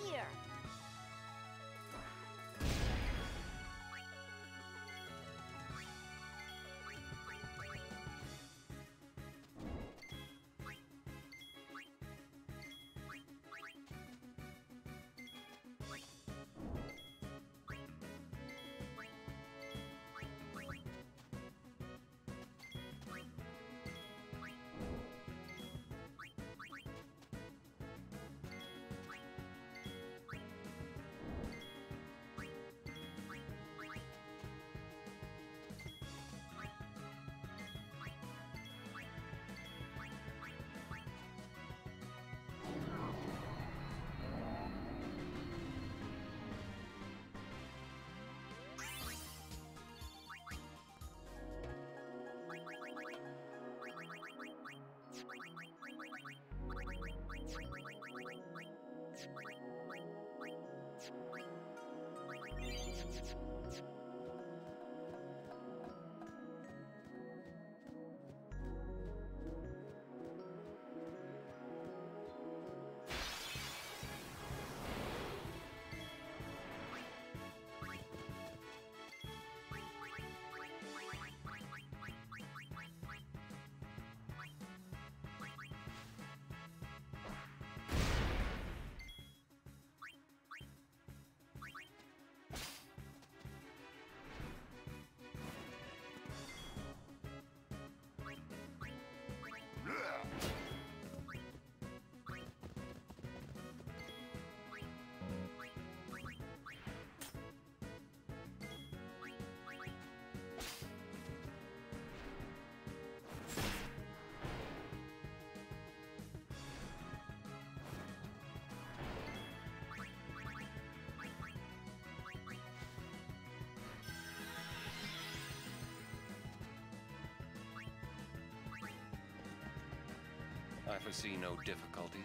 here. I foresee no difficulty.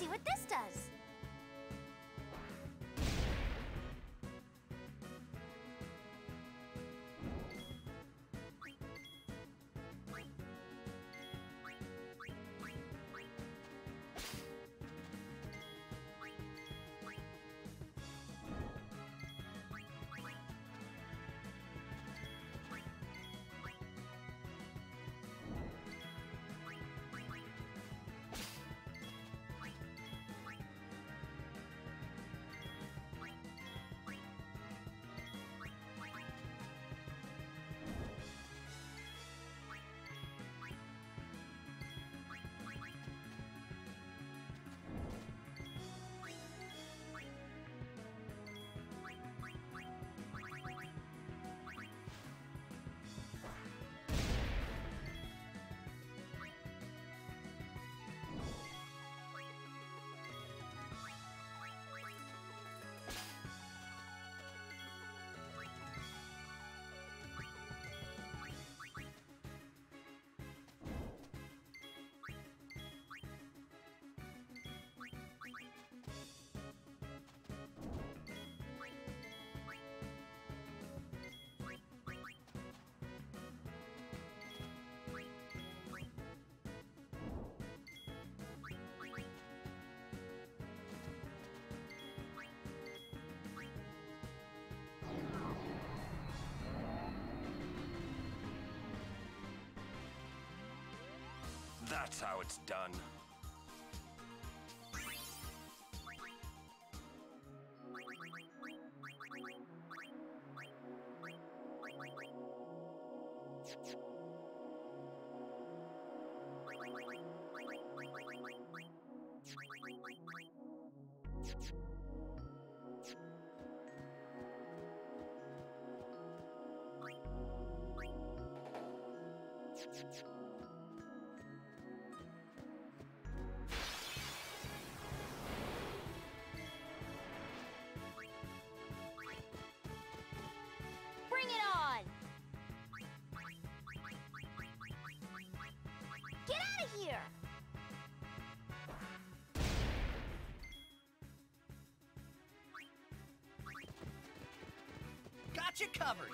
see what this does. That's how it's done. Bring it on! Get out of here! Got you covered.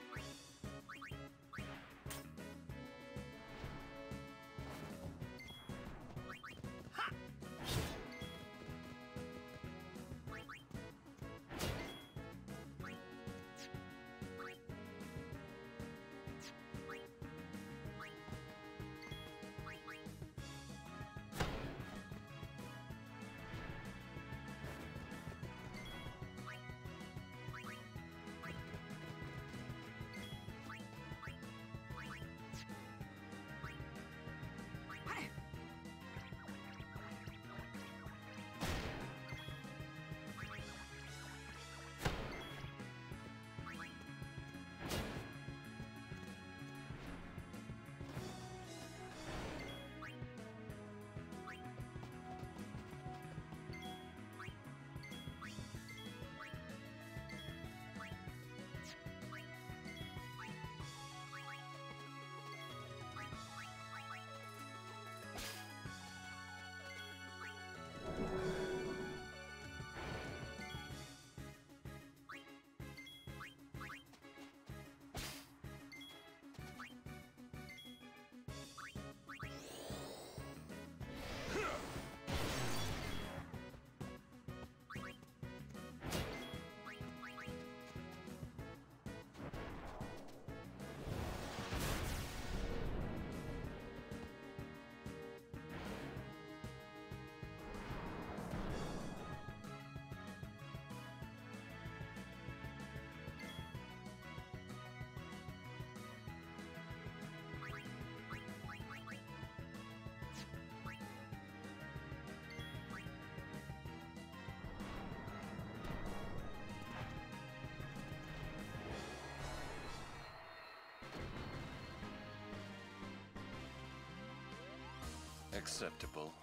Acceptable.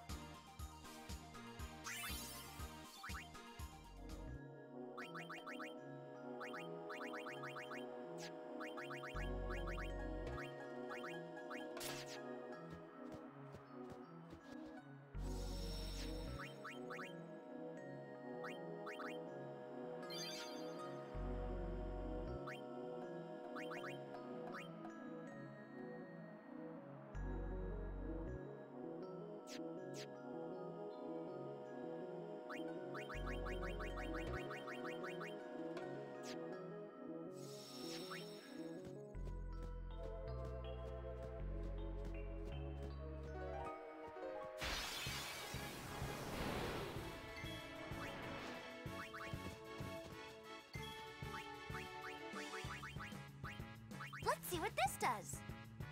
Let's see what this does.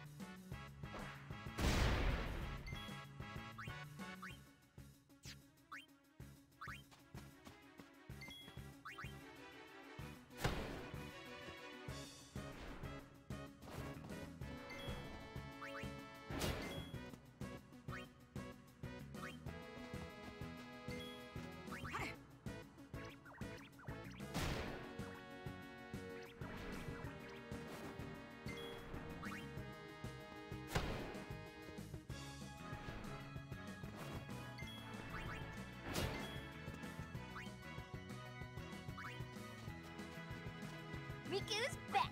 Riku's back.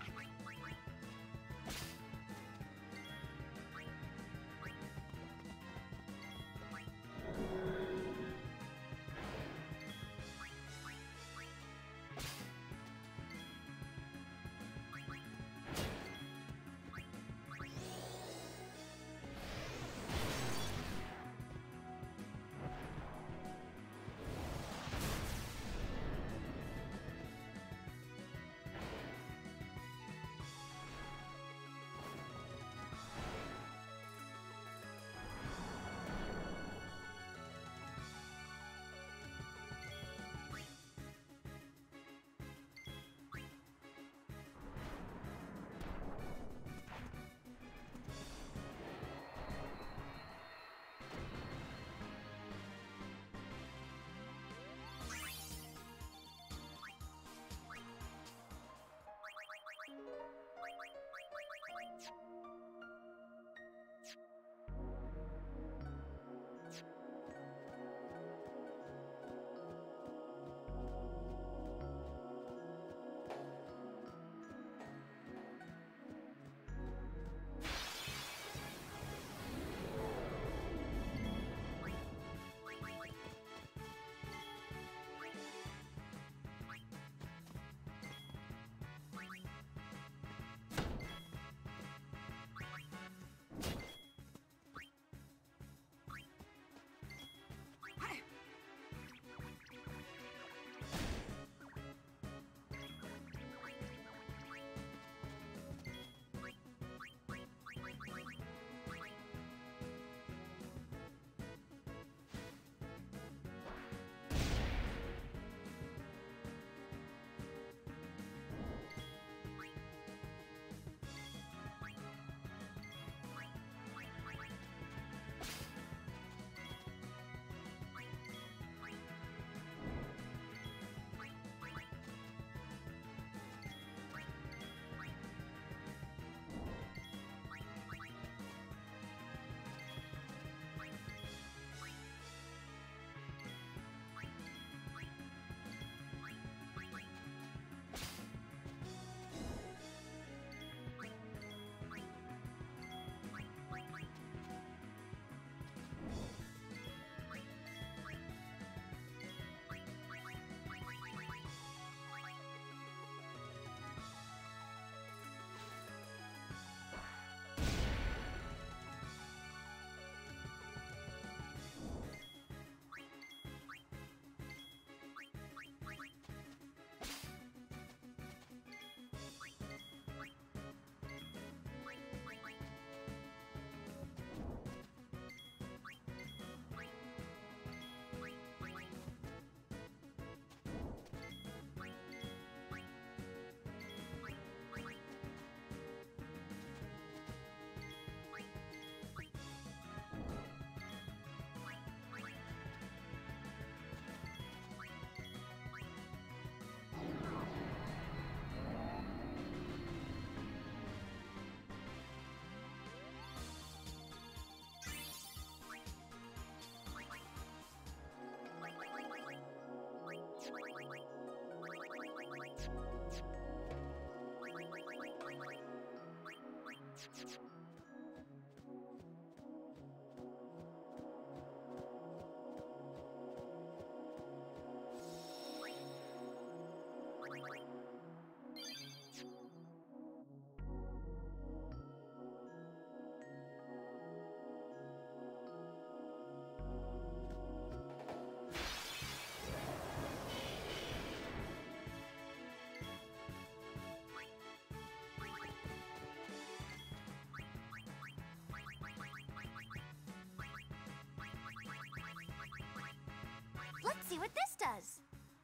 see what this does.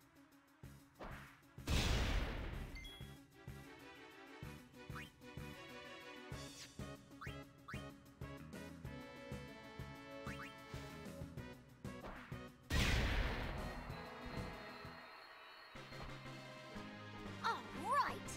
All right.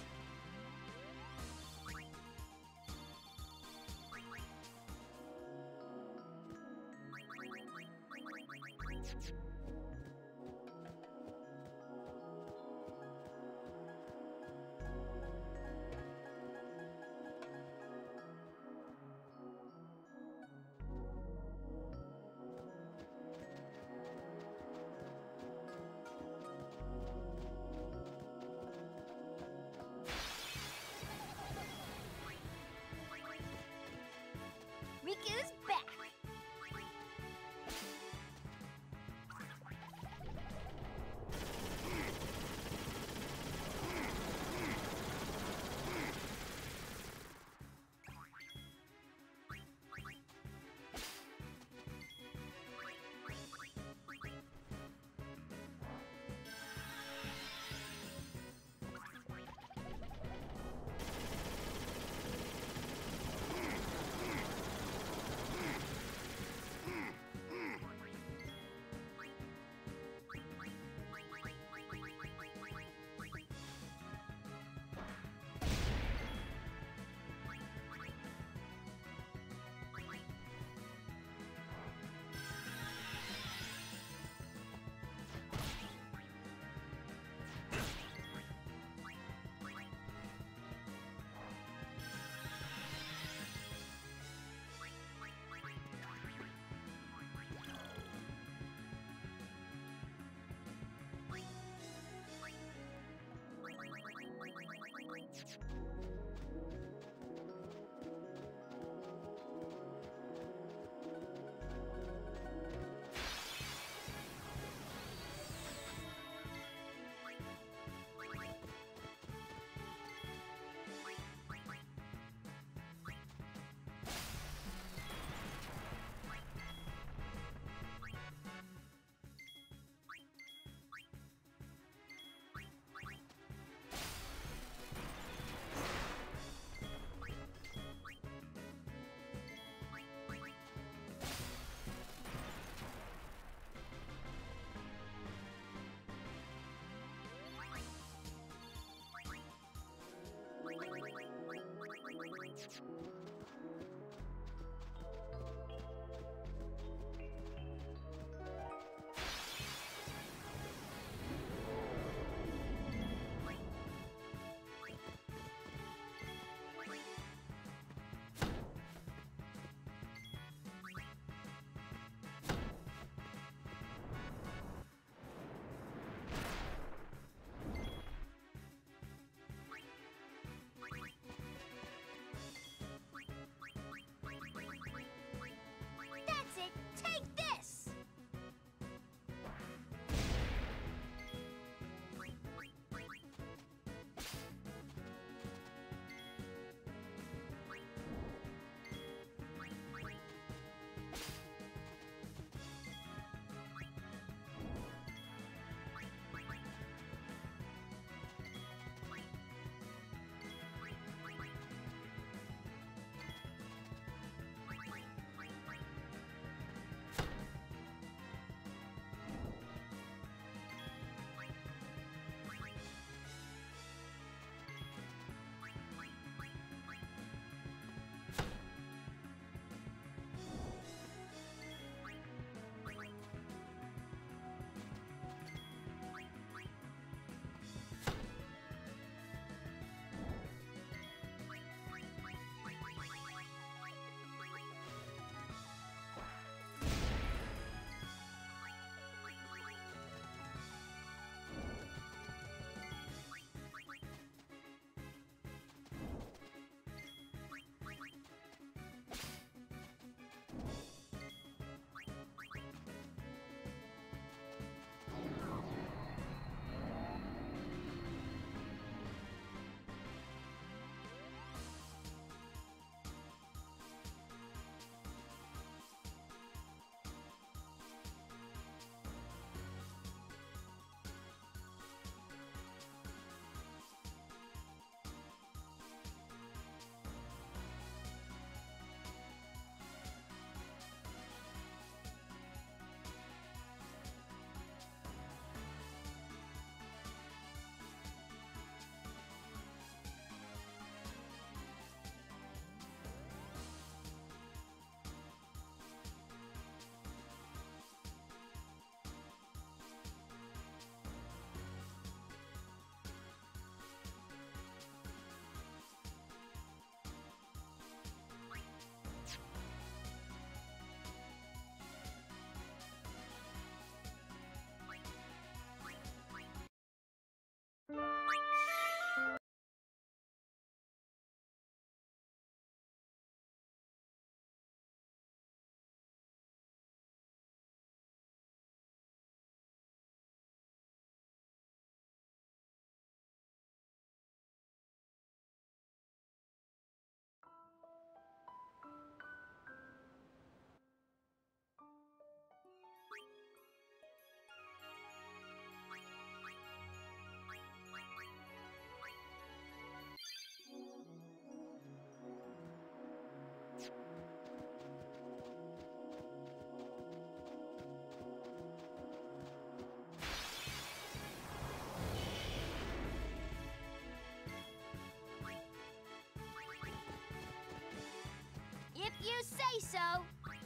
you say so.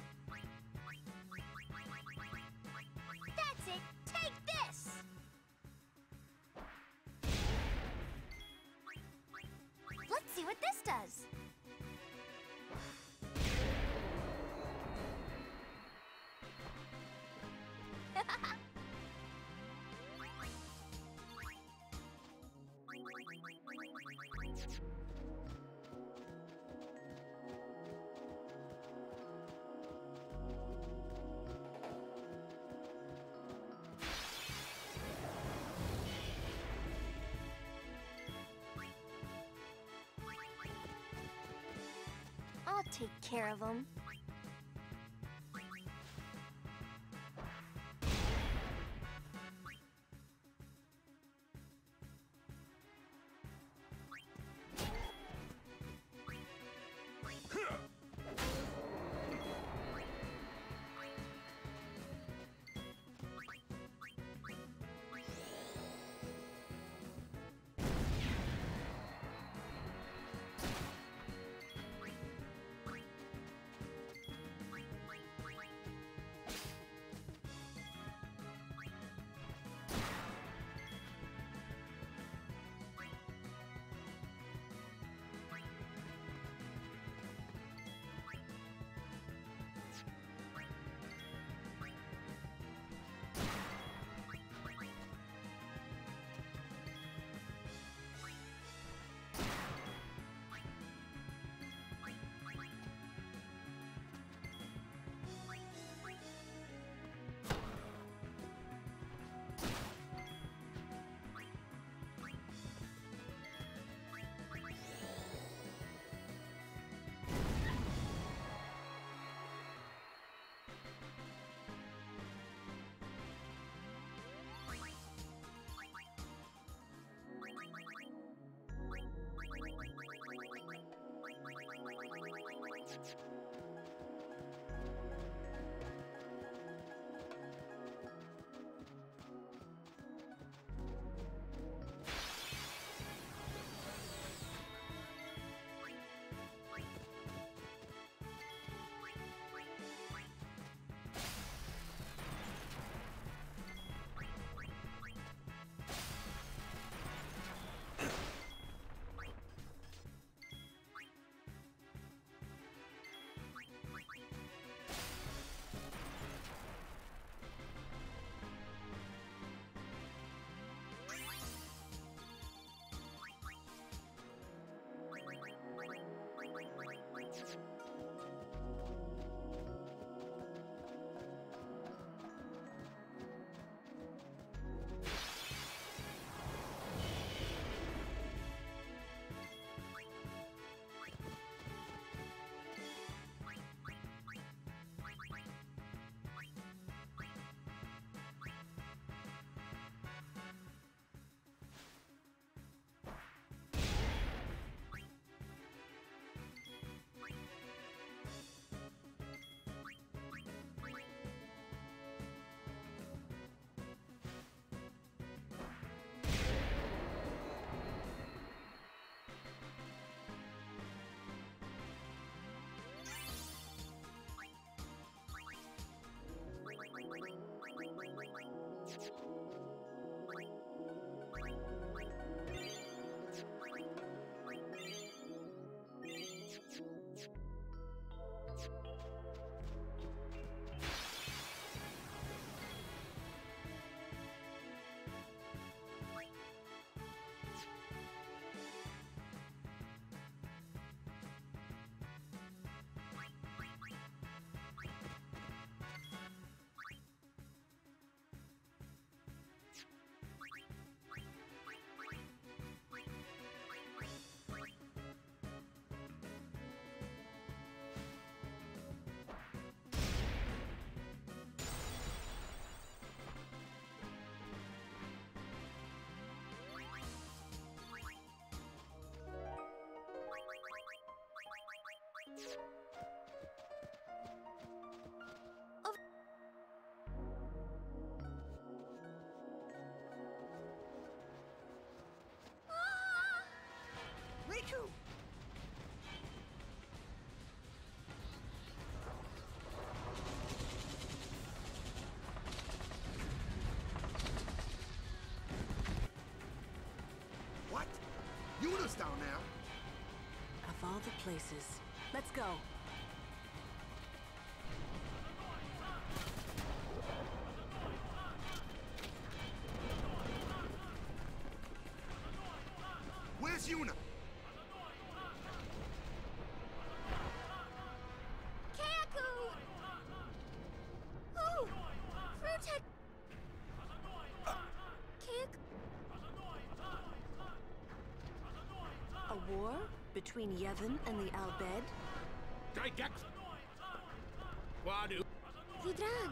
That's it. Take this. Let's see what this does. I'll take care of him. Yuna's down there. Of all the places. Let's go. Where's Yuna? Kaku! Oh! Frutek! Kaku... A war between Yevon and the Al Bhed? Daidex! Wadu! Vidran!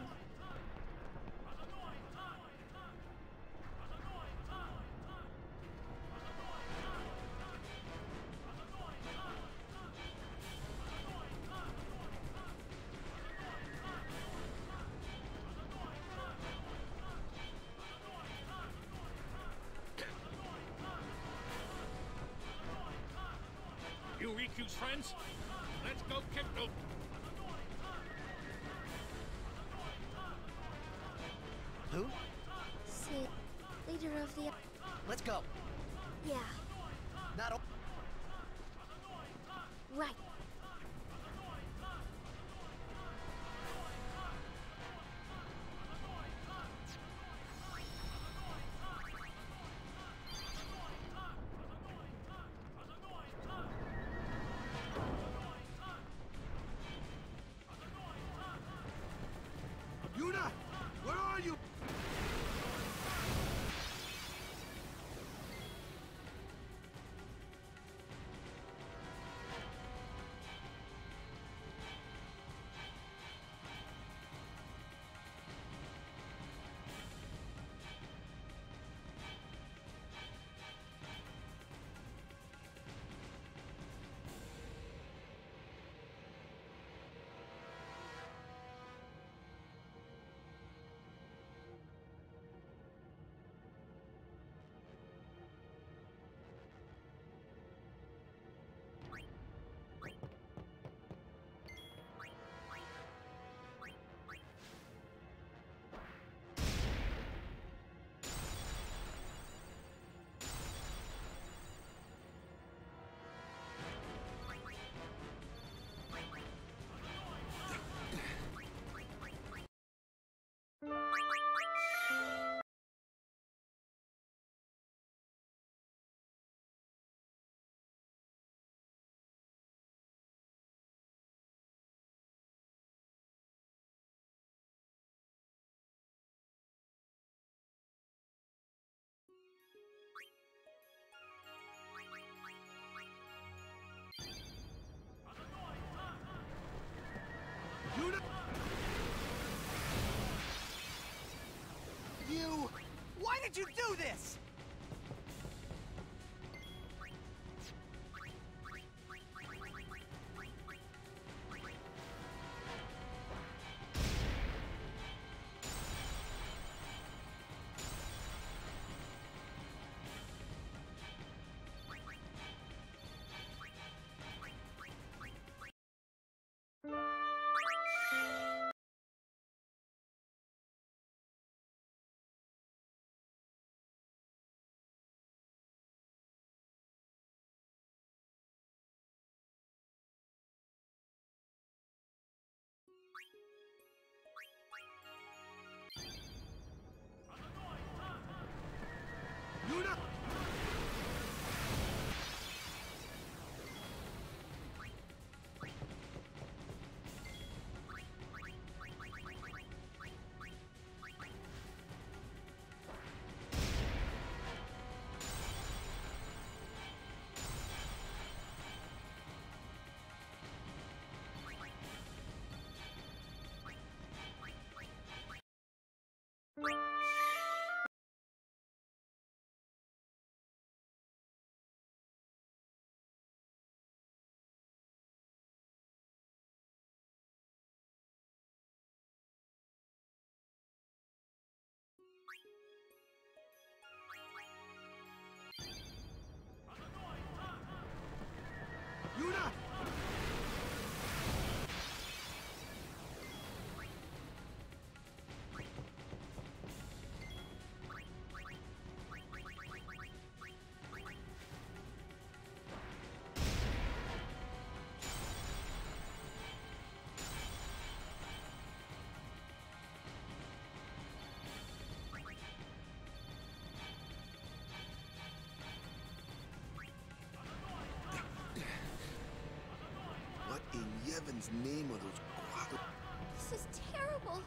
You Riku's friends? Let's go kick them! Who? Sid, leader of the... Let's go. Yeah, Not o- right. Yuna! Where are you? Yuna! You! Why did you do this? What's the name of those quadro... This is terrible.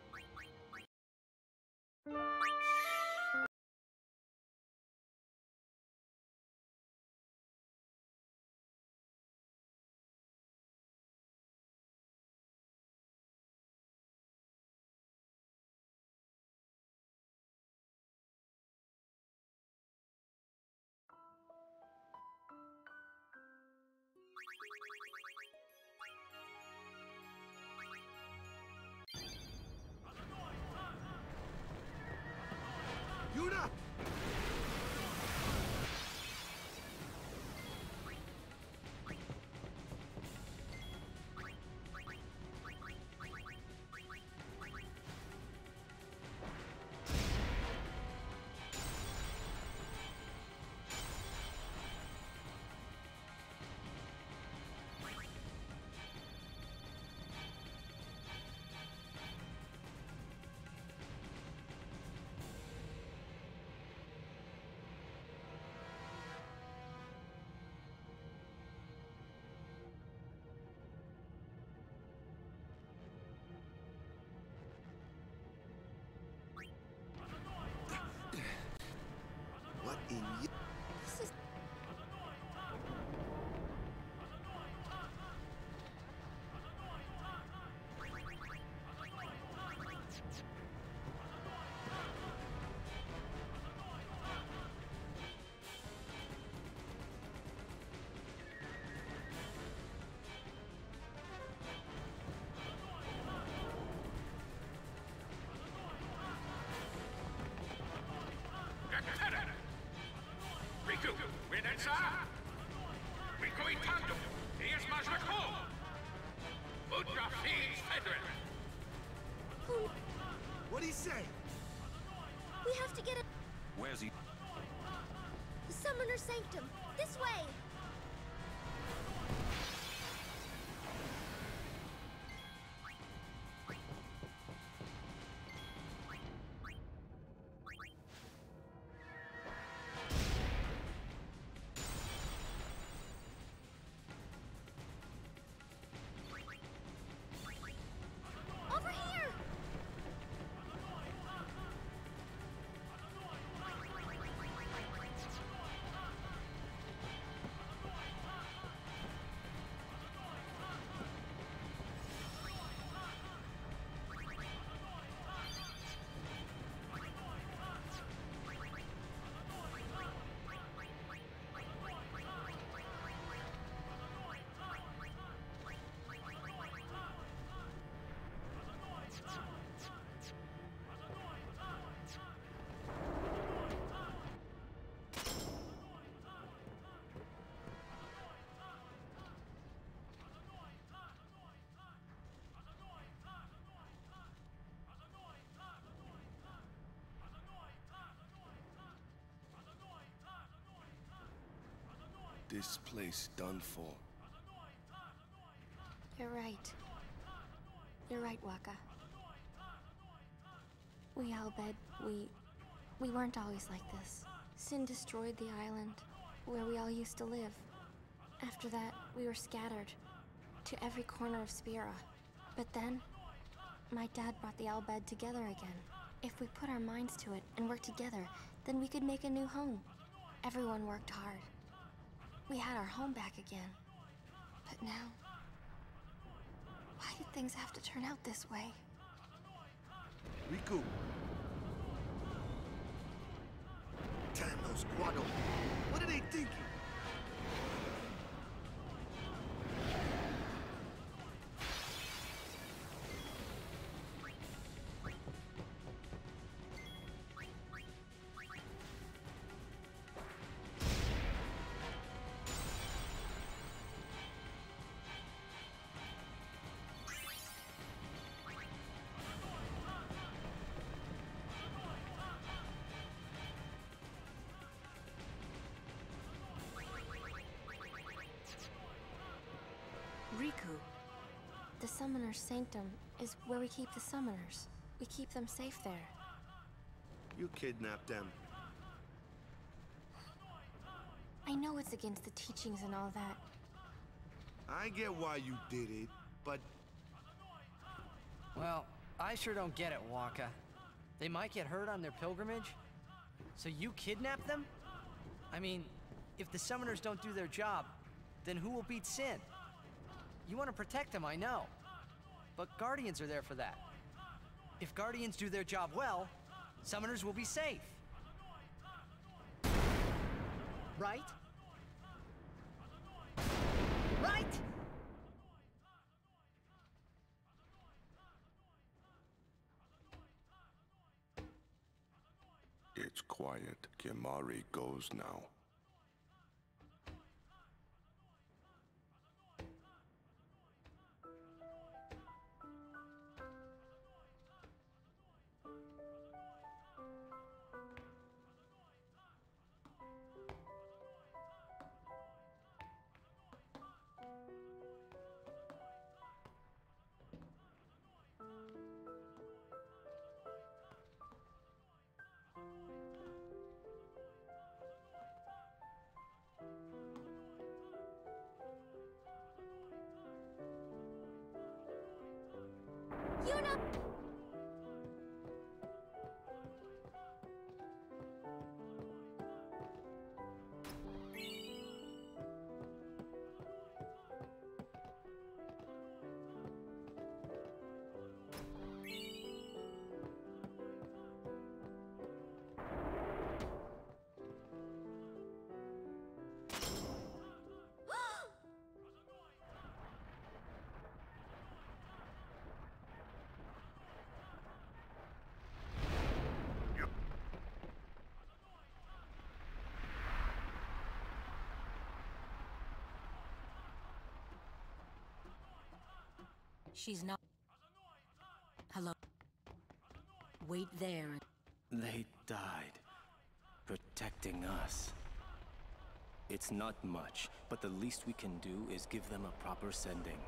Yuna! What in y... This is... Riku, Renenza! Riku Itando! Here's Majrako! Udra Fiends Federal! What'd he say? We have to get it. Where's he? The Summoner Sanctum. This way. Over here. This place done for. You're right. You're right, Waka. We Albed, we weren't always like this. Sin destroyed the island, where we all used to live. After that, we were scattered to every corner of Spira. But then, my dad brought the Albed together again. If we put our minds to it and worked together, then we could make a new home. Everyone worked hard. We had our home back again. But now, why did things have to turn out this way? Riku. Damn those quadro... What are they thinking? Riku. The Summoner's Sanctum is where we keep the Summoners. We keep them safe there. You kidnapped them. I know it's against the teachings and all that. I get why you did it, but Well, I sure don't get it, Wakka. They might get hurt on their pilgrimage? So you kidnap them? I mean, if the summoners don't do their job, then who will beat Sin? You want to protect them, I know. But Guardians are there for that. If Guardians do their job well, summoners will be safe. Right? Right? It's quiet. Kimahri goes now. Yuna! She's not. Hello. Wait there. They died, protecting us. It's not much, but the least we can do is give them a proper sending.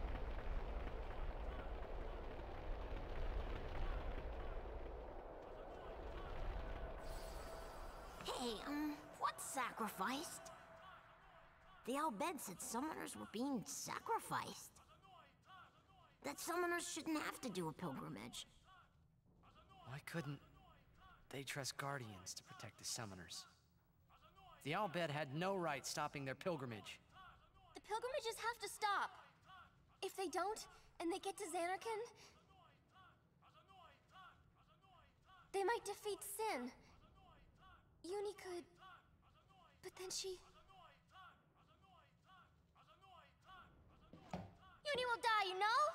Hey, what's sacrificed? The Al Bhed said summoners were being sacrificed. That summoners shouldn't have to do a pilgrimage. Why couldn't they trust Guardians to protect the summoners? The Al Bhed had no right stopping their pilgrimage. The pilgrimages have to stop. If they don't, and they get to Zanarkand, they might defeat Sin. Uni could... but then she... Uni will die, you know?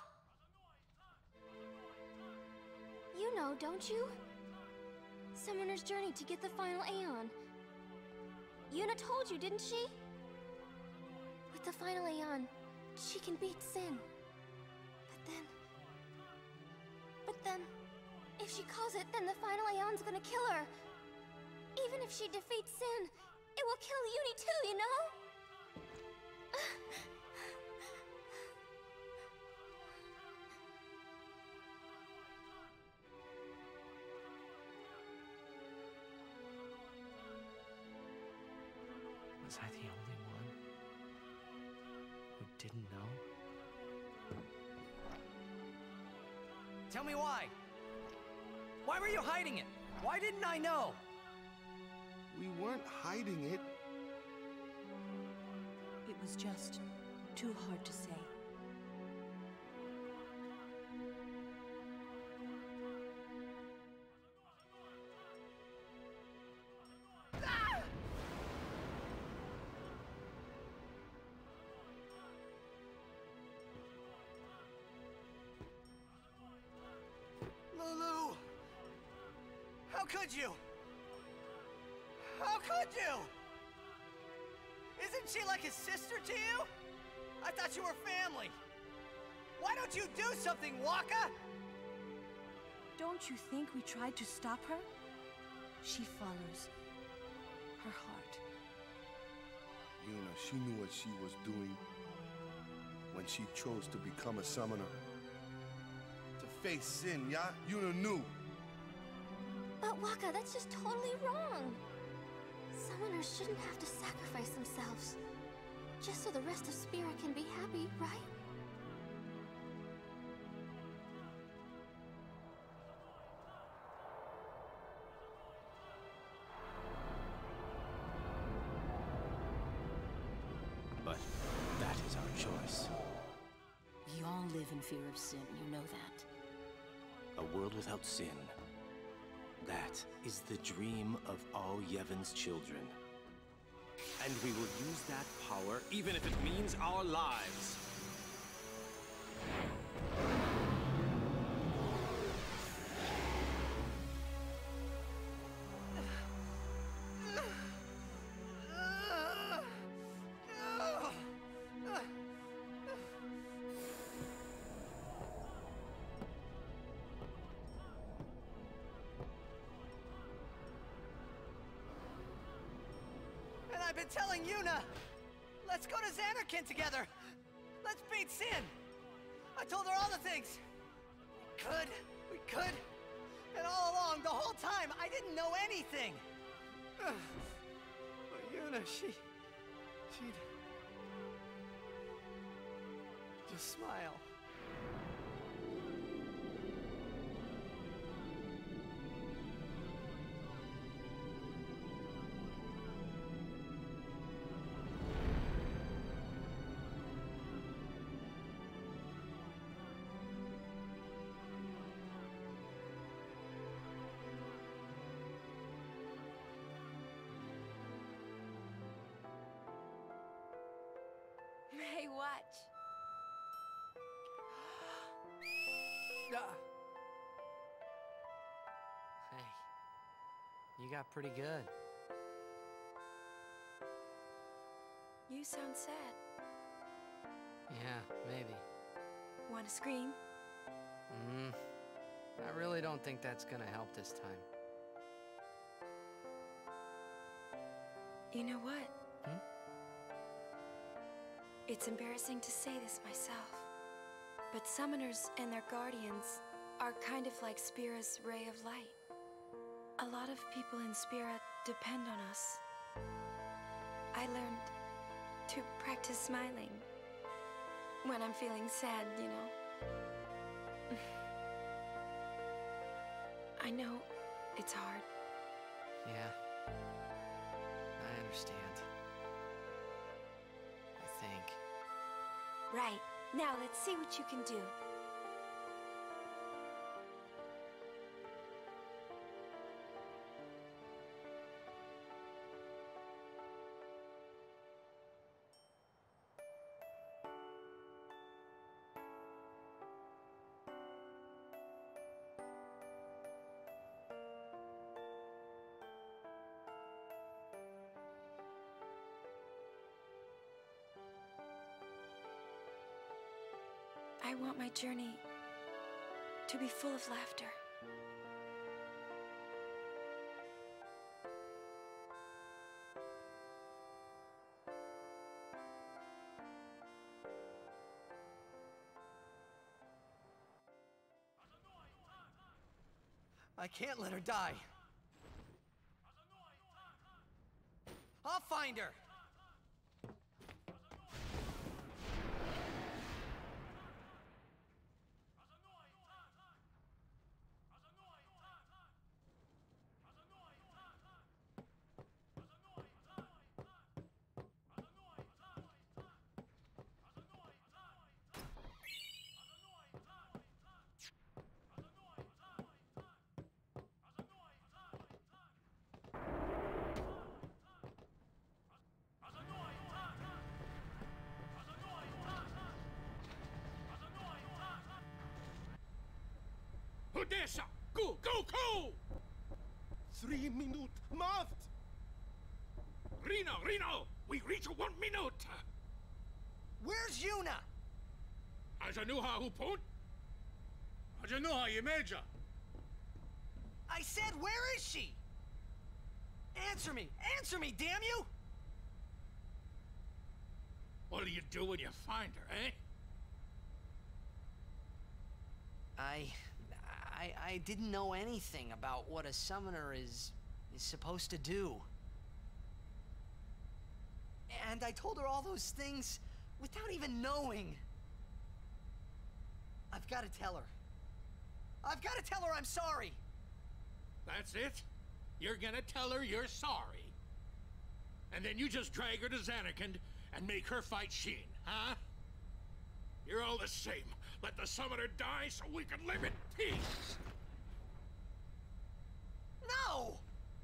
You know, don't you? Summoner's journey to get the final Aeon. Yuna told you, didn't she? With the final Aeon, she can beat Sin. But then... if she calls it, then the final Aeon's gonna kill her. Even if she defeats Sin, it will kill Uni too, you know? Was I the only one who didn't know? Tell me why! Why were you hiding it? Why didn't I know? we weren't hiding it. It was just too hard to say. Lulu! How could you? How could you? Isn't she like a sister to you? I thought you were family. Why don't you do something, Wakka? Don't you think we tried to stop her? She follows her heart. Yuna, she knew what she was doing when she chose to become a summoner. To face Sin, yeah? Yuna knew. But Wakka, that's just totally wrong. Summoners shouldn't have to sacrifice themselves. Just so the rest of Spirit can be happy, right? choice. We all live in fear of sin, you know that. A world without sin. That is the dream of all Yevon's children. And we will use that power, even if it means our lives. I've been telling Yuna! Let's go to Zanarkand together! Let's beat Sin! I told her all the things! We could. And all along, the whole time, I didn't know anything! But Yuna, she'd just smile. Hey, watch. Hey, you got pretty good. You sound sad. Yeah, maybe. Want to scream? I really don't think that's gonna help this time. You know what? It's embarrassing to say this myself, but summoners and their guardians are kind of like Spira's ray of light. A lot of people in Spira depend on us. I learned to practice smiling when I'm feeling sad, you know. I know it's hard. Yeah, I understand. I think. Right. Now let's see what you can do. I want my journey to be full of laughter. I can't let her die. I'll find her! Odessa! Go, go, go! 3 minutes, Maft! Reno! We reach 1 minute! Where's Yuna? Ajanuha Hupun? Ajanuha Yemeja! I said, where is she? Answer me! Answer me, damn you! What'll you do when you find her, eh? I didn't know anything about what a summoner is supposed to do. And I told her all those things without even knowing. I've got to tell her. I've got to tell her I'm sorry. That's it? You're gonna tell her you're sorry. And then you just drag her to Zanarkand and make her fight Sheen, huh? You're all the same. Let the summoner die so we can live in peace. No!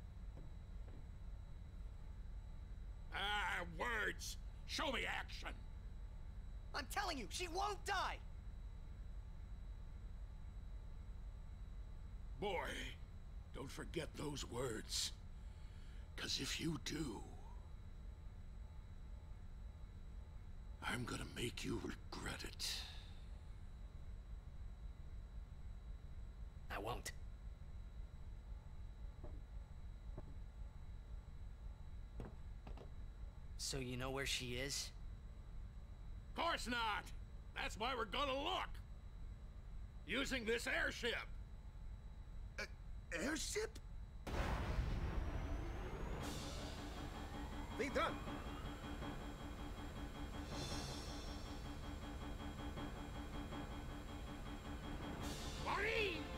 Ah, words. Show me action. I'm telling you, she won't die! Boy, don't forget those words. 'Cause if you do, I'm gonna make you regret it. I won't. So you know where she is? Of course not. That's why we're gonna look. Using this airship. Airship? They done. Maureen!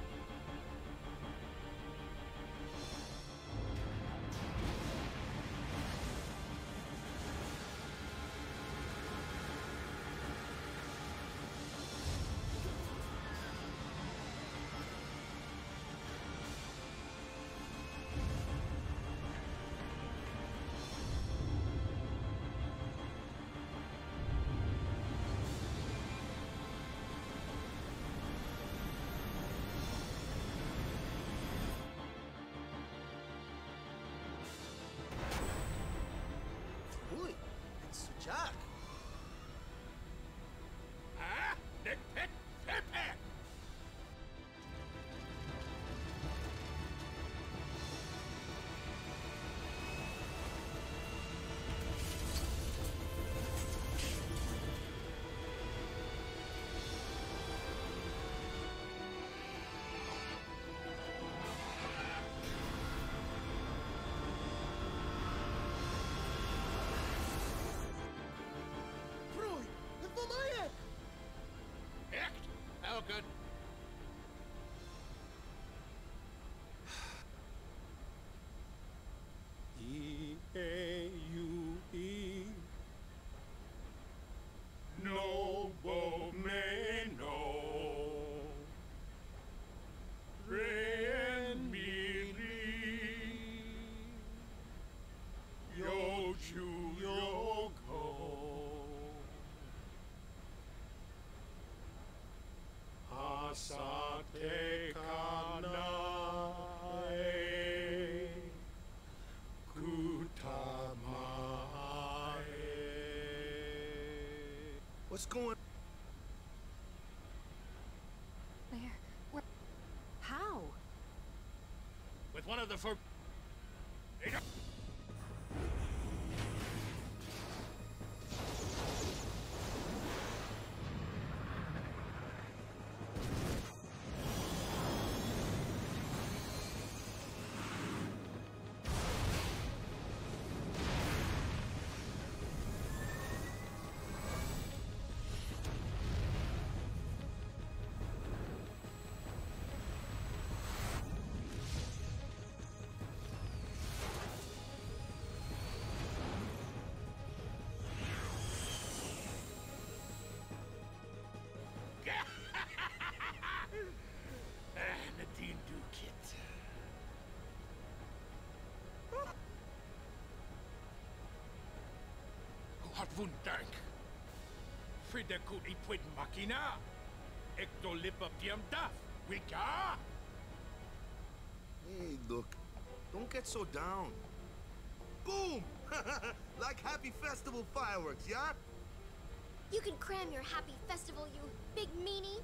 Uy, it's Jack. Ah, Nick Pick, Pepe! Bro, Vamayak! Echt? Elke. E-A-U-E. Nobo Meno. Ren Miri. Yoju Yoko. Asate Kanae Kutamae. What's going? Where? How? With one of the for... Nadine Dukit. Wat wundank. Fridekut ipwid makina. Ekto lipa piam daf. Wika? Hey, look, don't get so down. Boom! Like happy festival fireworks, yeah? You can cram your happy festival, you big meanie!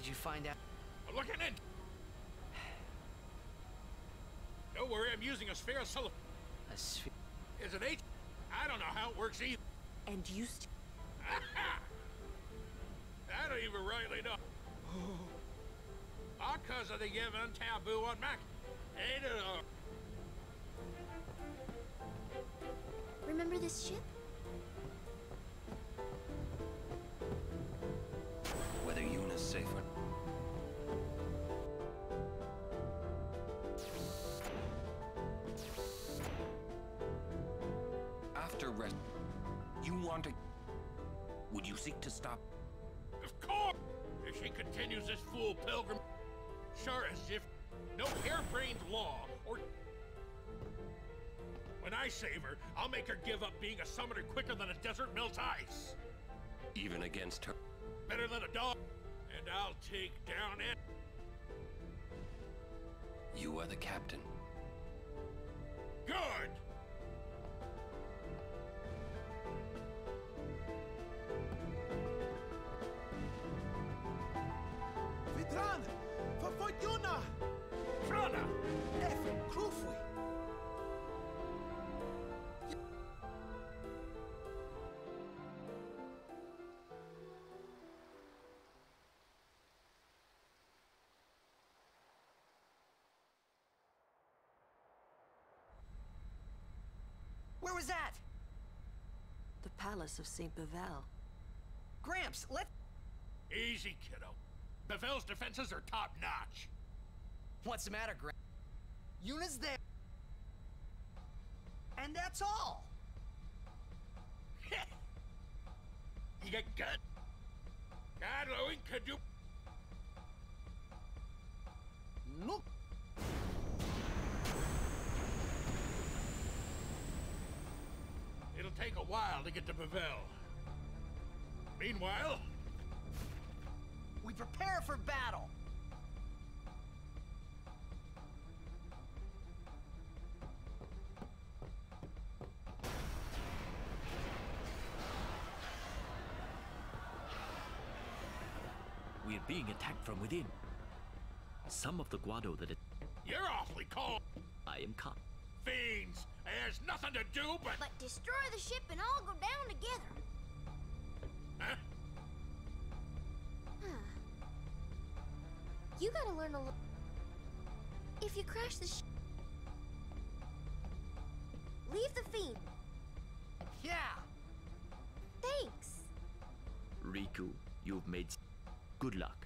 did you find out? I'm looking in. Don't worry, I'm using a sphere of silicon. A sphere? Is it H? I don't know how it works either. And you I don't even rightly know. All cause of the given taboo on Mac. Ain't it all? Remember this ship? Whether Yuna's safer. After rest, you want to... Would you seek to stop? Of course! If she continues this fool pilgrim, sure as if no harebrained law or... When I save her, I'll make her give up being a summoner quicker than a desert melts ice. Even against her? Better than a dog. And I'll take down it. You are the captain. Good! Vidran! Verfolgt Yuna! Frana! Effen, Krufui! Where was that? The Palace of St. Bevel. Gramps, let... Easy, kiddo. Bevel's defenses are top-notch. What's the matter, Gramps? Yuna's there. And that's all. You got gut? God, Louie, could you... Look! It'll take a while to get to Bevel. Meanwhile... We prepare for battle. We're being attacked from within. Some of the Guado that You're awfully cold. I am caught. Fiends! There's nothing to do but... But destroy the ship and all go down together. Huh? You gotta learn a little. If you crash the ship, leave the fiend. Yeah! Thanks. Riku, you've made good luck.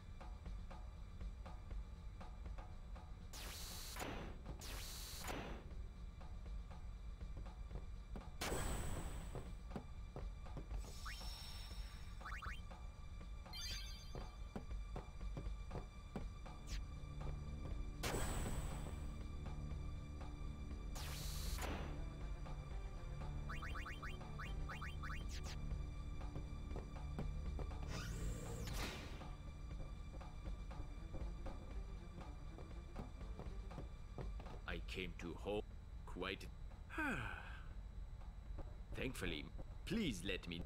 I came to hope quite... Thankfully, please let me...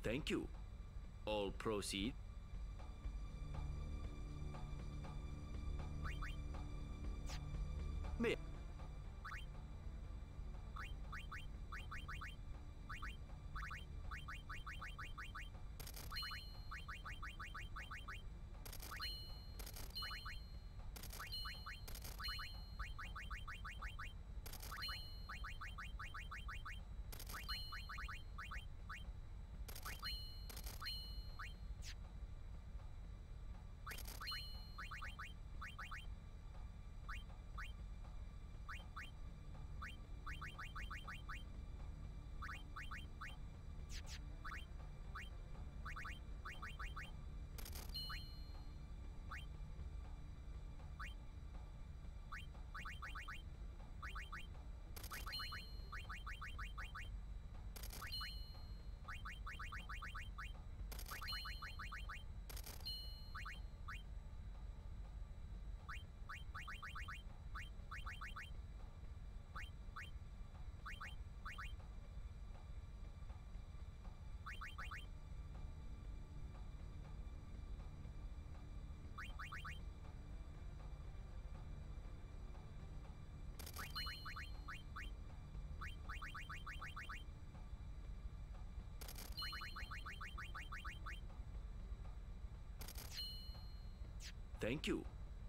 Thank you. All proceed. May Thank you.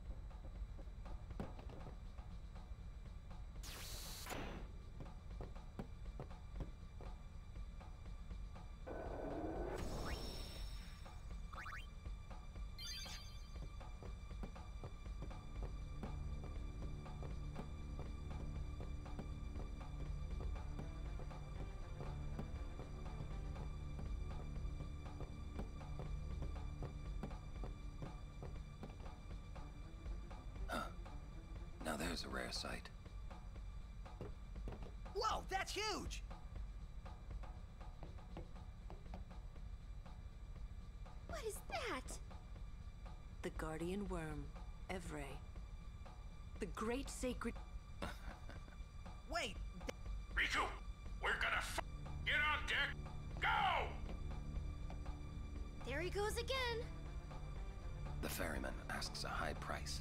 Now there's a rare sight. Whoa, that's huge! What is that? The guardian worm, Evrae. The great sacred... Wait! Riku, we're gonna get on deck. Go! There he goes again. The ferryman asks a high price.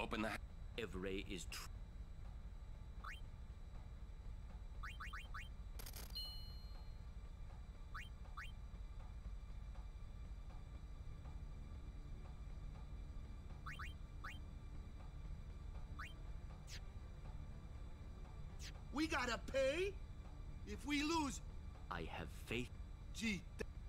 open the... Evray is true. We gotta pay? If we lose... I have faith. Gee,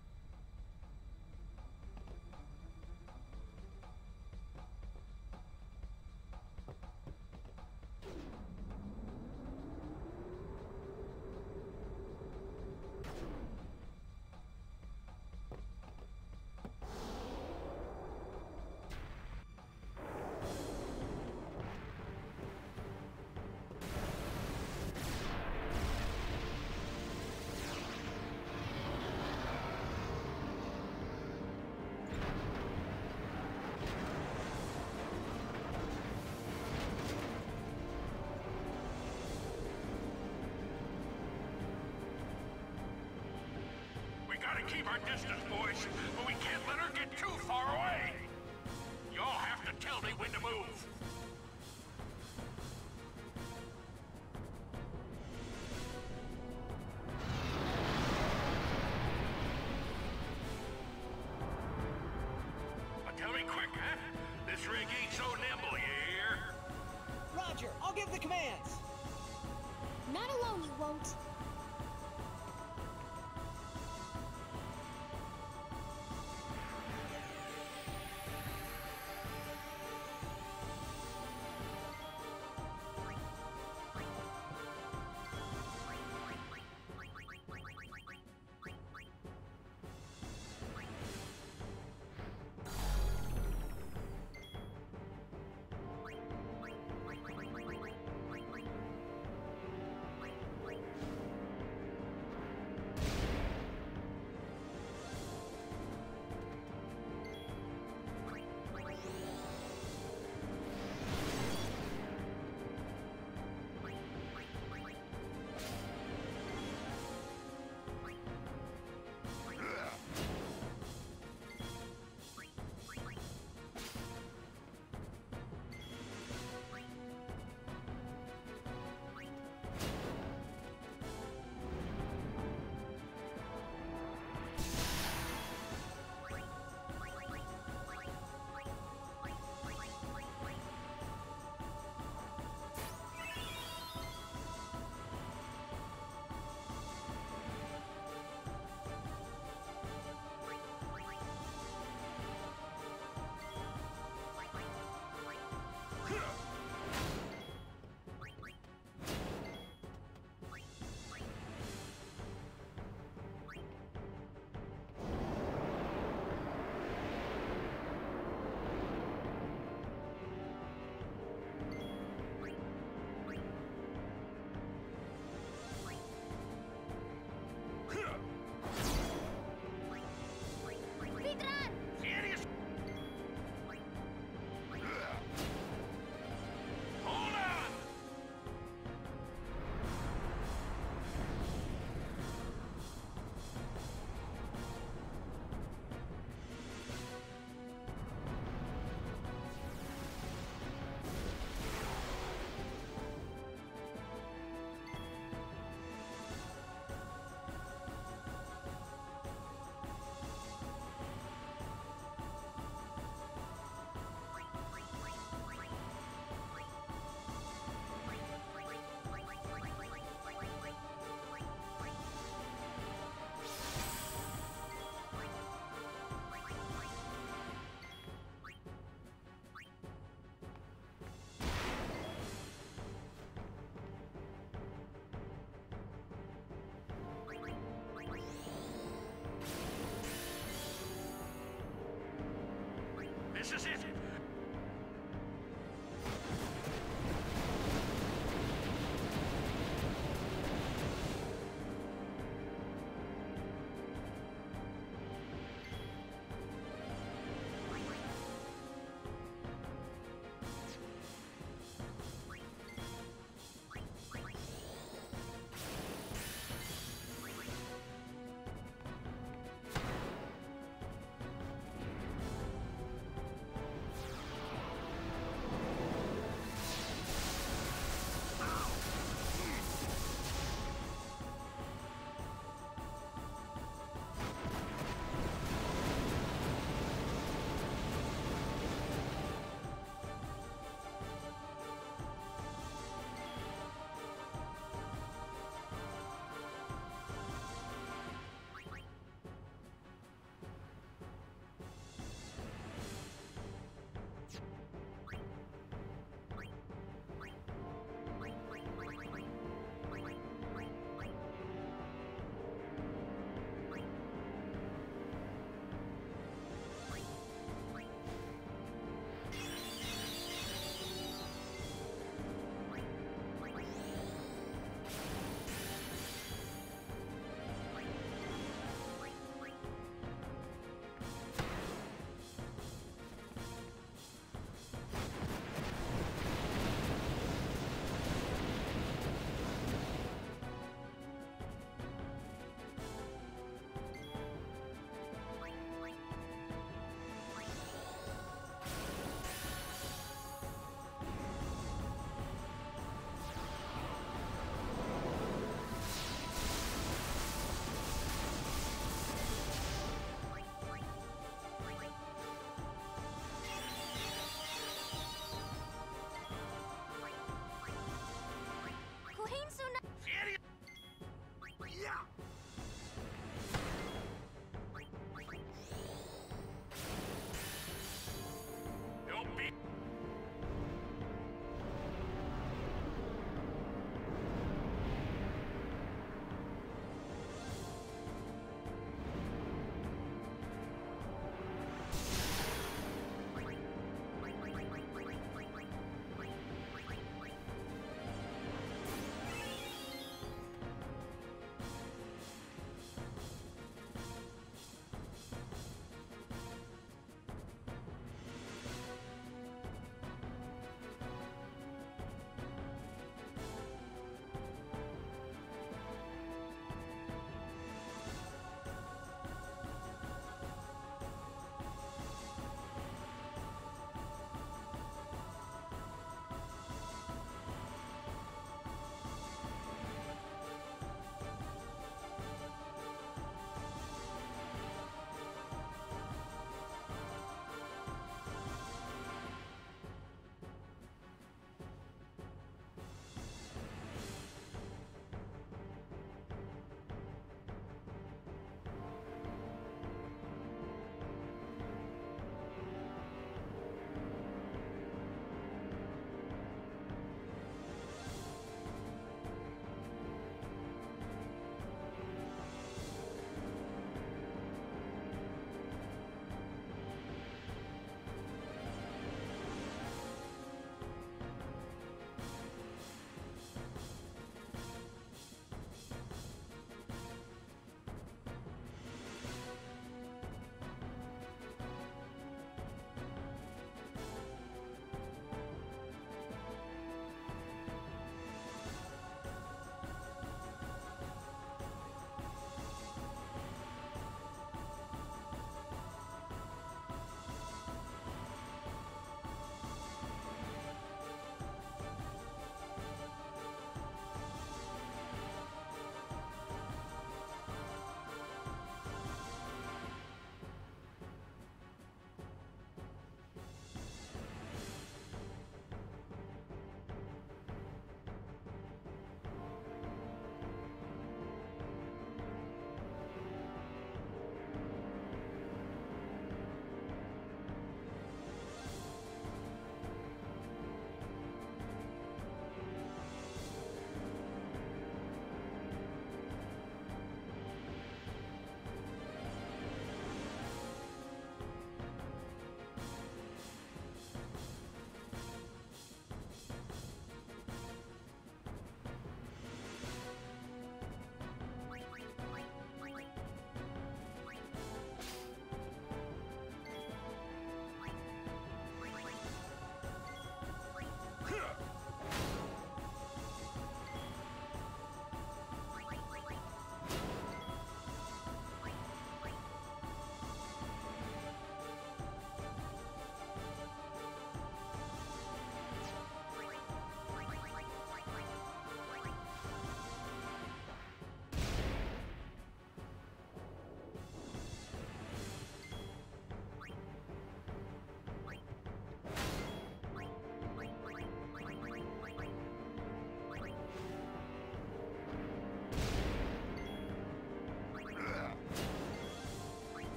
We gotta keep our distance, boys, but we can't let her get too far away. Y'all have to tell me when to move. But tell me quick, huh? This rig ain't so nimble, you hear? Roger, I'll give the commands. Not alone, you won't.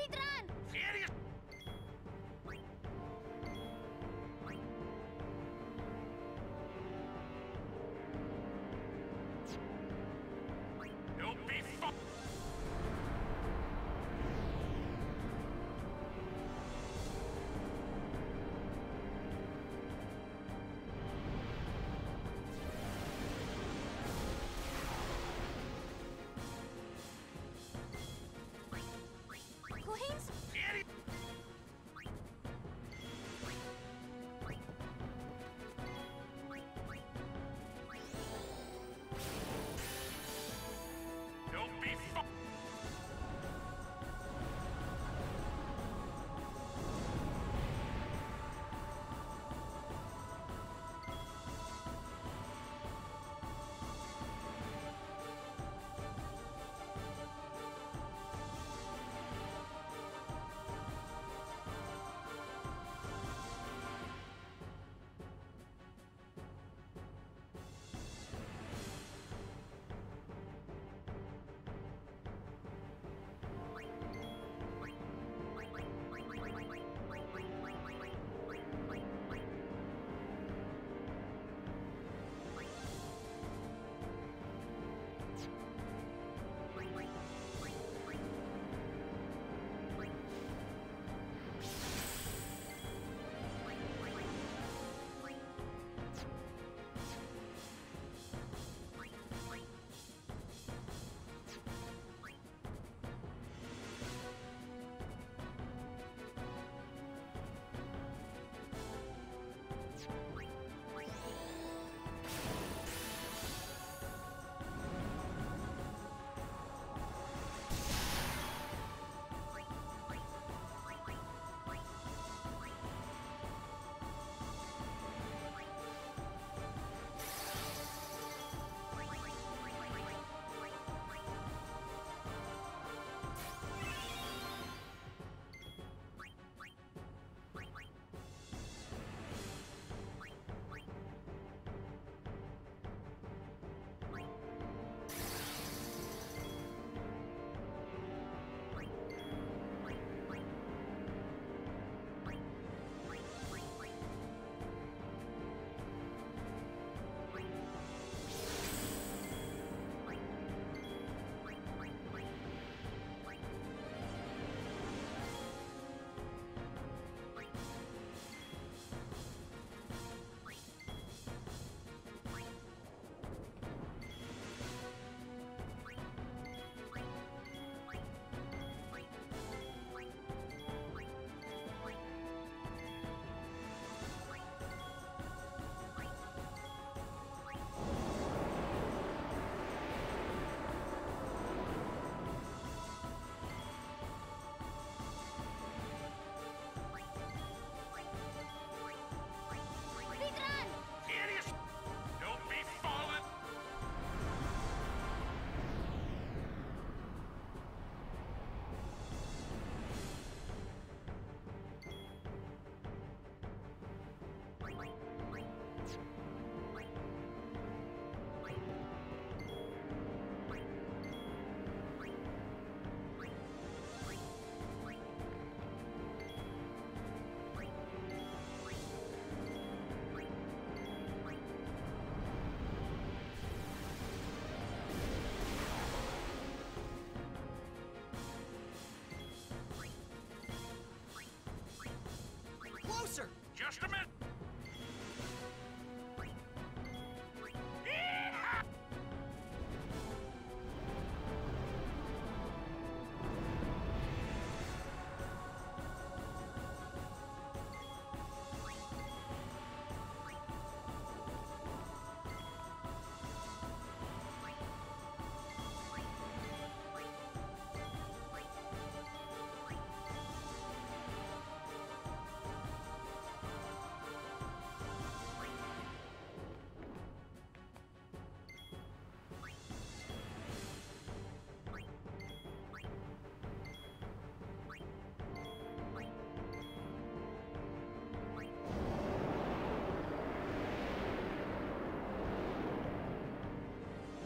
Vidran! Serious? Don't be fu- Queens? Serious? Don't be fu- Vidran! Serious? Don't be fallen. Closer! Just a minute.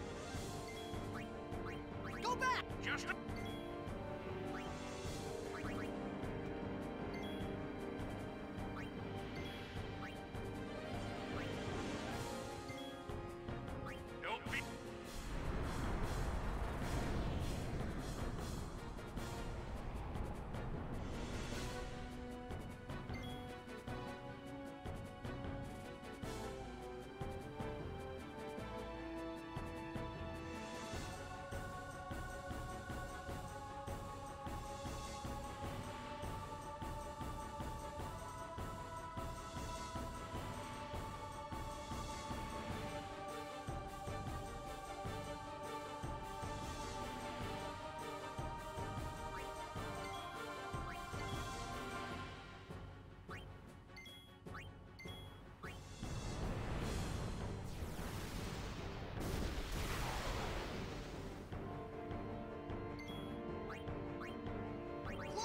Go back! Just a...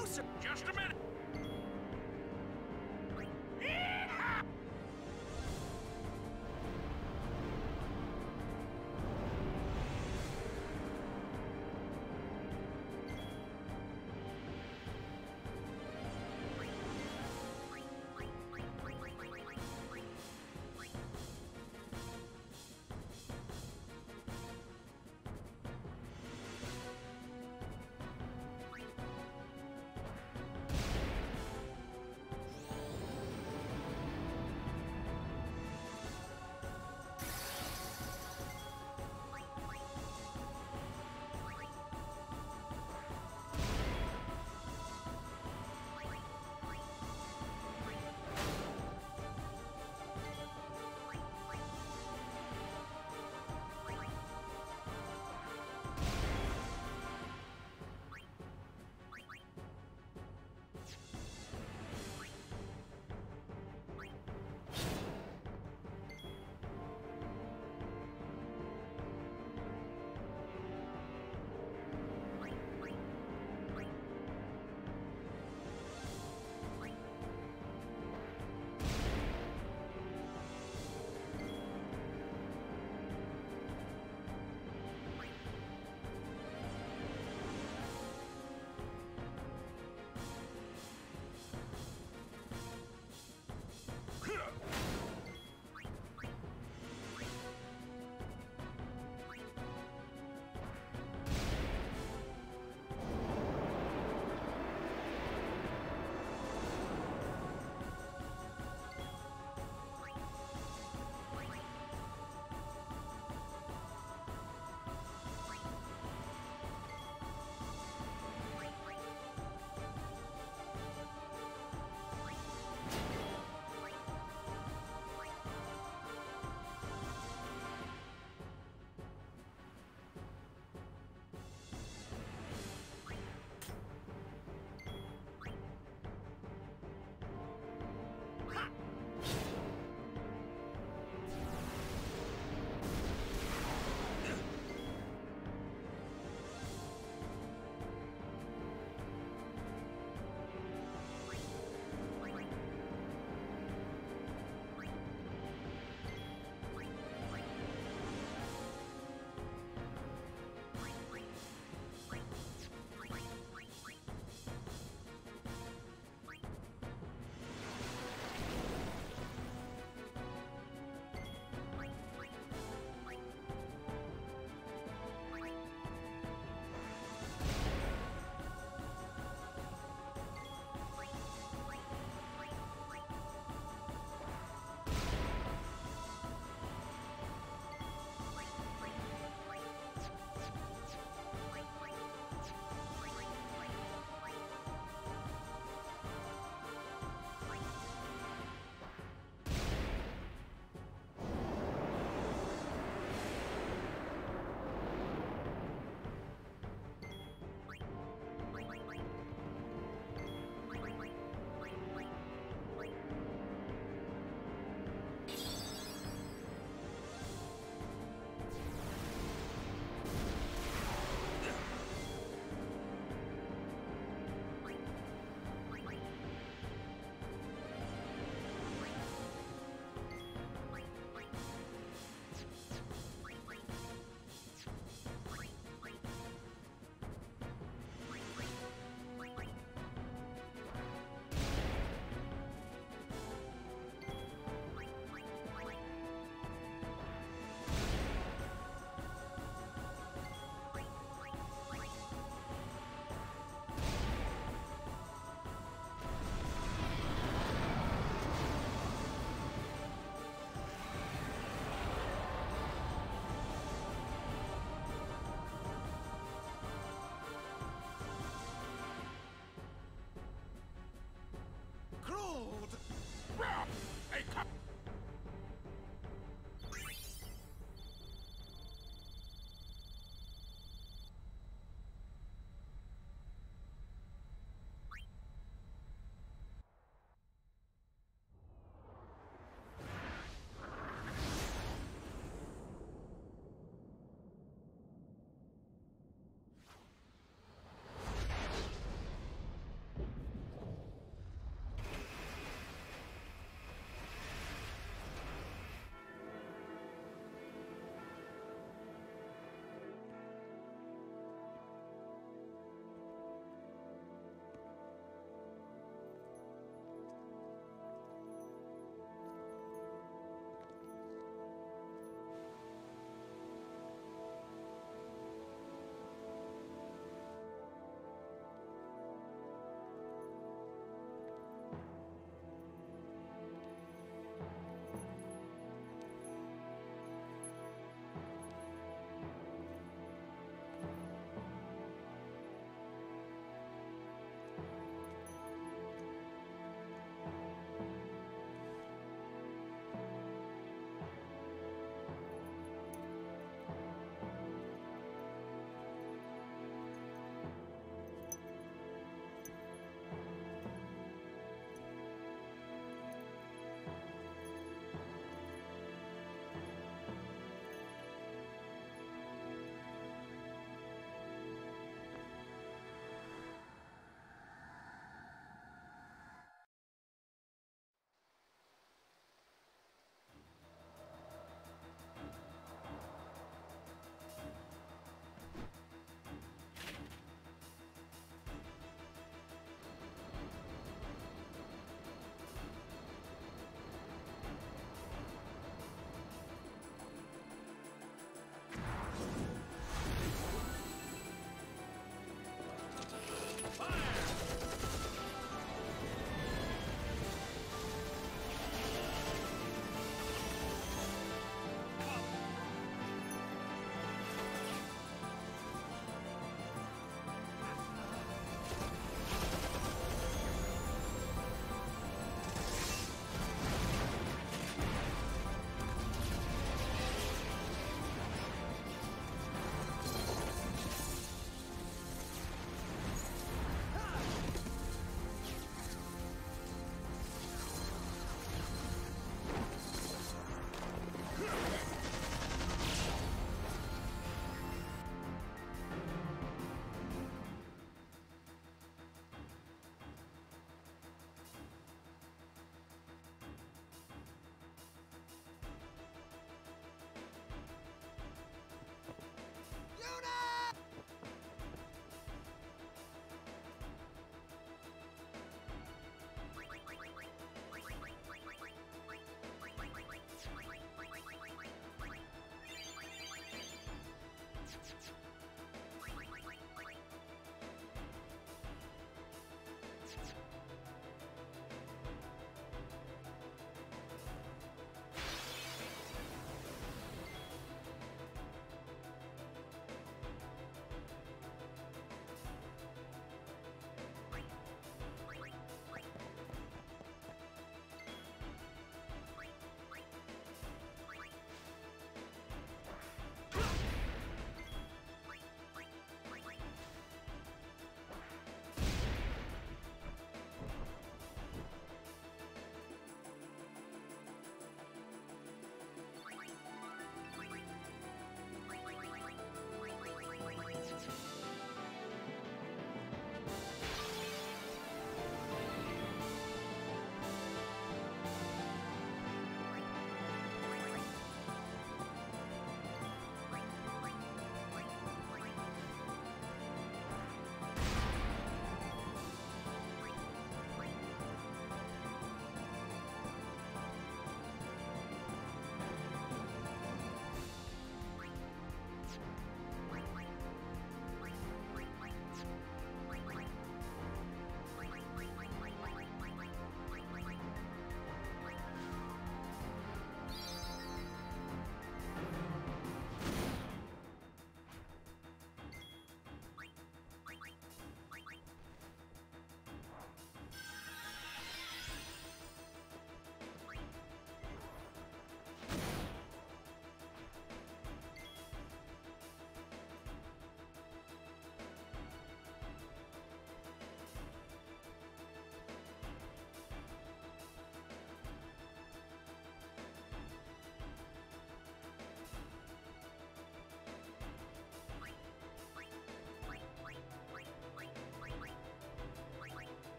closer! Just a minute!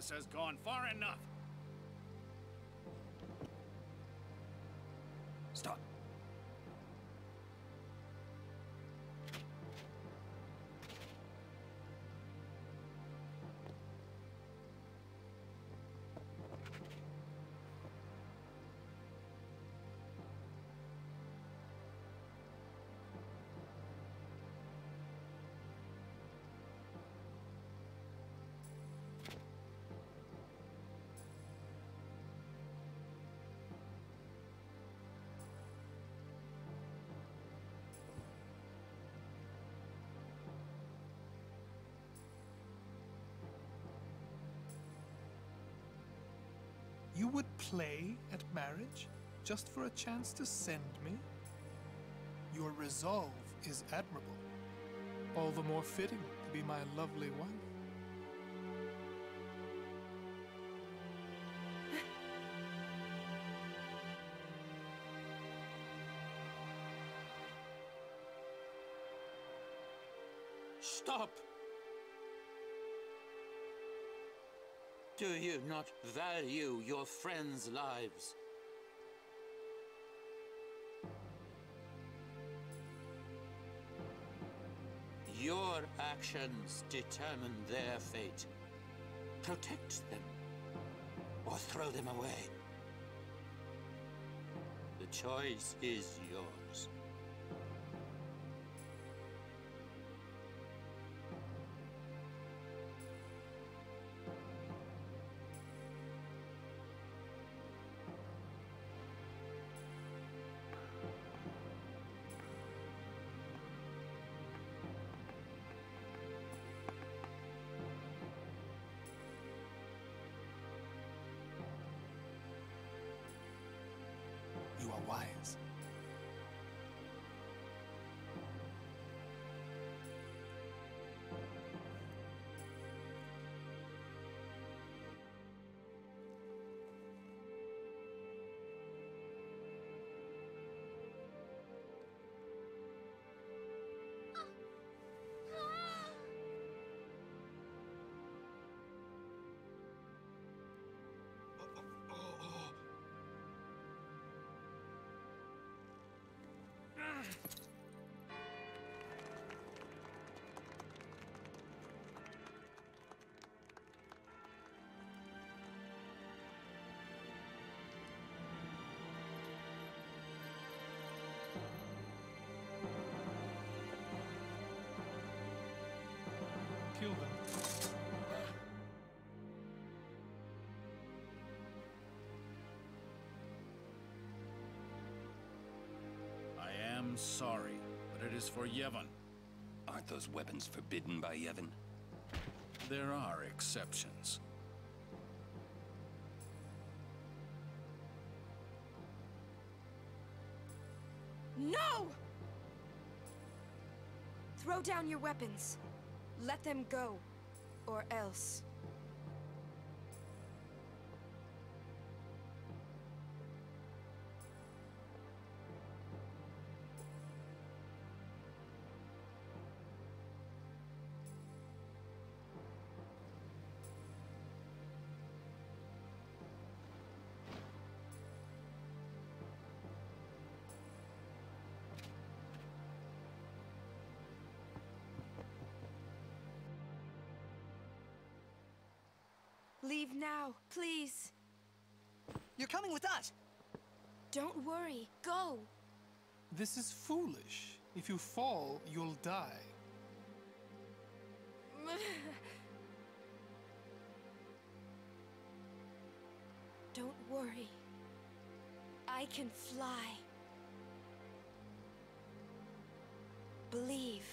This has gone far enough. Stop. You would play at marriage just for a chance to send me? Your resolve is admirable. All the more fitting to be my lovely wife. Stop! Do you not value your friends' lives? Your actions determine their fate. Protect them, or throw them away. The choice is yours. You are wise. Kill them. I am sorry, but it is for Yevon. Aren't those weapons forbidden by Yevon? There are exceptions. No! Throw down your weapons. Let them go, or else. Leave now, please. You're coming with us! Don't worry, go! This is foolish. If you fall, you'll die. Don't worry. I can fly. Believe.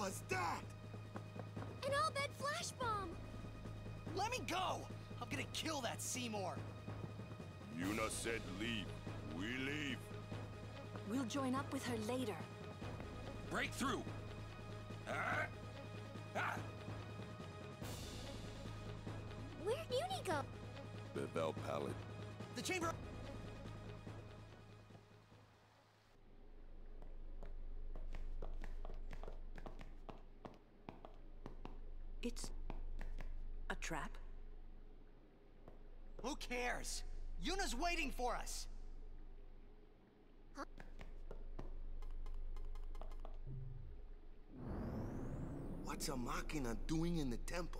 was that? An Al-Bhed flash bomb! Let me go! I'm gonna kill that Seymour! Yuna said leave. We leave. We'll join up with her later. Break through! Ah! Ah! Where'd Uni go? Bevel Pallet. The chamber... It's a trap? Who cares? Yuna's waiting for us! What's a Machina doing in the temple?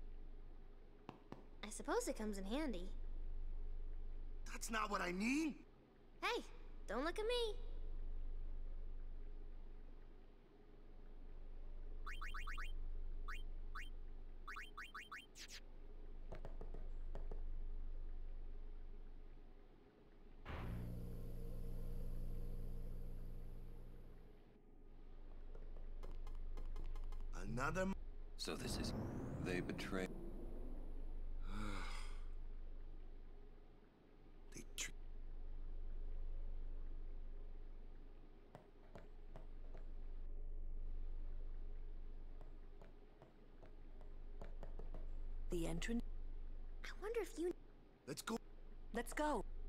I suppose it comes in handy. That's not what I mean. Hey, don't look at me. Another... So this is... They betray... They tricked... The entrance? I wonder if you... Let's go. Let's go.